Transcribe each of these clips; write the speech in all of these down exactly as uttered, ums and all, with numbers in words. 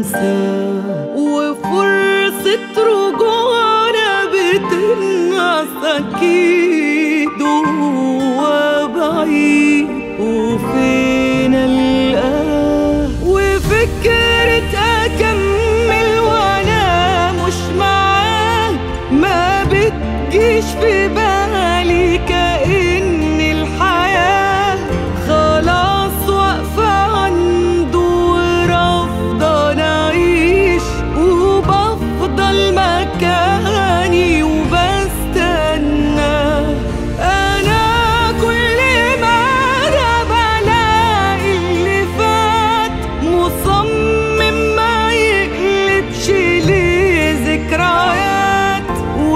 ننساه، وفرصة رجوعنا بتنقص أكيد وهو بعيد، وفين ألقاه؟ وفكرة أكمل وأنا مش معاه ما بتجيش في بالي، كأن الحياة خلاص واقفة عنده ورافضة نعيش، وبفضل مكاني وبستنى. أنا كل ما أنا بلاقي اللي فات مصمم ما يقلبش ليه ذكريات،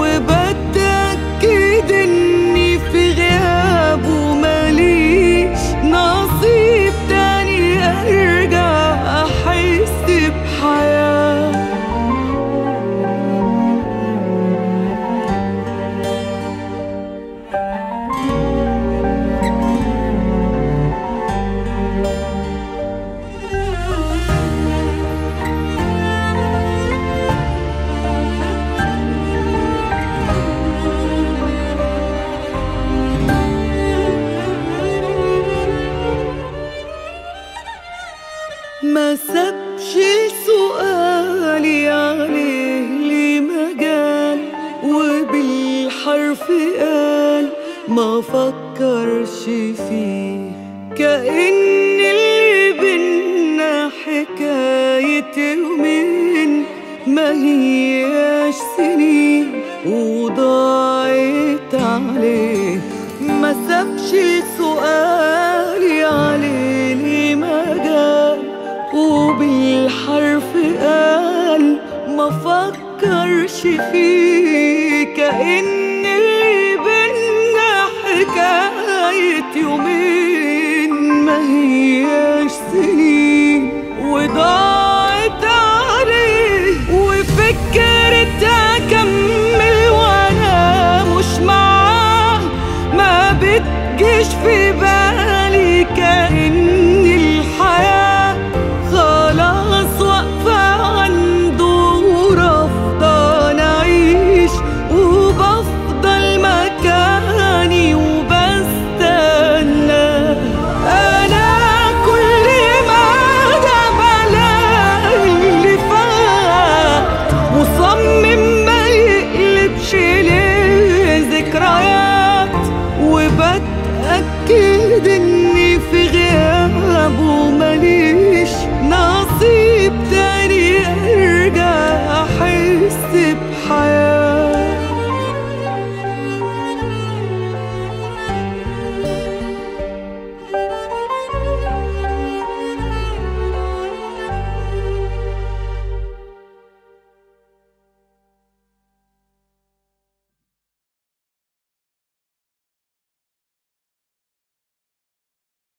وبتأكد إني في غيابه ماليش نصيب تاني أرجع أحس بحياة. ما سابش سؤالي عليه لي مجال، وبالحرف قال ما فكرش فيه، كأن اللي بينا حكاية يومين ما هياش سنين وضاعت عليه. ما سابش سؤالي عليه لي مجال، وبالحرف قال ما فكرش فيه، كأن